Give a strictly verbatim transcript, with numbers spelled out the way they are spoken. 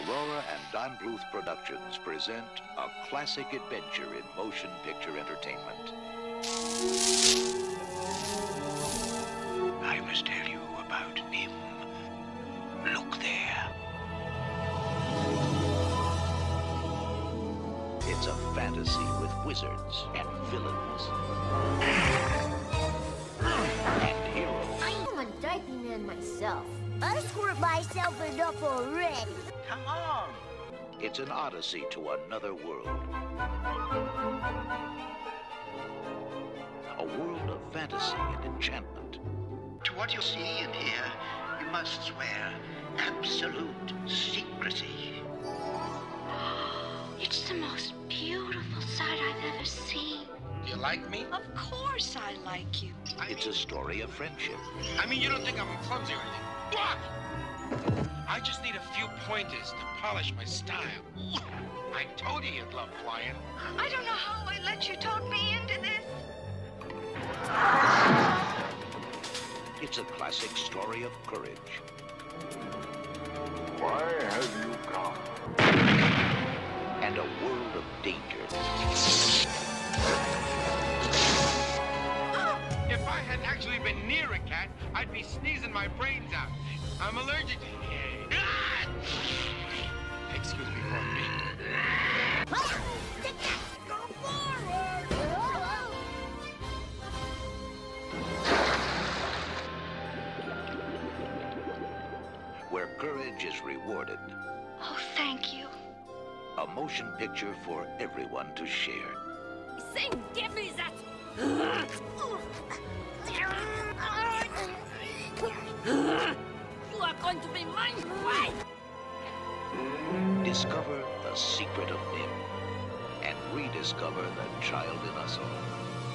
Aurora and Don Bluth Productions present a classic adventure in motion picture entertainment. I must tell you about Nimh. Look there. It's a fantasy with wizards and villains and heroes. I'm a diaper man myself. I squirt myself enough already. Come on! It's an odyssey to another world. A world of fantasy and enchantment. To what you see and hear, you must swear absolute secrecy. It's the most beautiful sight I've ever seen. Do you like me? Of course I like you. I It's mean, a story of friendship. I mean, you don't think I'm clumsy or anything. What? I just need a few pointers to polish my style. I told you you'd love flying. I don't know how I let you talk me into this. It's a classic story of courage. Why have you come? And a world of danger. If I had actually been near a cat, I'd be sneezing my brains out. I'm allergic to... Ah! Excuse me for a minute. Go forward! Where courage is rewarded. Oh, thank you. A motion picture for everyone to share. Same devil is that! You are going to be mine, right? Discover the secret of Nimh and rediscover the child in us all.